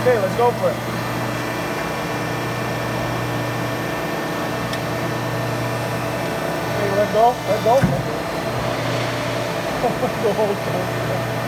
Okay, let's go for it. Okay, let go. Let go. Let go.